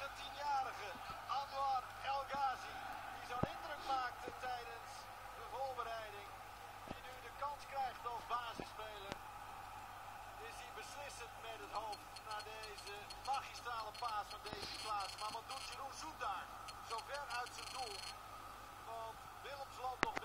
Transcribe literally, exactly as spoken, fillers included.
negentienjarige Anwar El Ghazi, die zo'n indruk maakte tijdens de voorbereiding, die nu de kans krijgt als basisspeler, is hij beslissend met het hoofd na deze magistrale paas van Davy Klaassen. Maar wat doet Jeroen Zoet daar? Zo ver uit zijn doel. Want Willems loopt nog